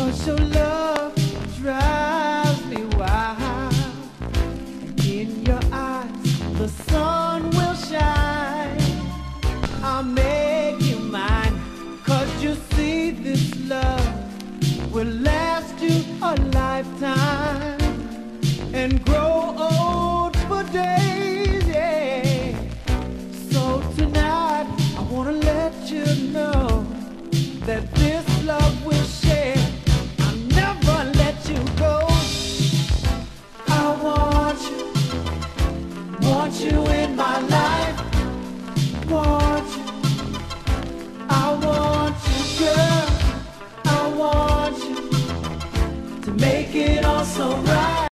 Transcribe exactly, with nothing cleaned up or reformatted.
'Cause your love drives me wild. In your eyes, the sun will shine. I'll make you mine. 'Cause you see, this love will last you a lifetime and grow old for days, yeah. So tonight, I wanna let you know that this love will share. I'll never let you go. I want you, want you in my life, want you. I want you, girl, I want you to make it all so right.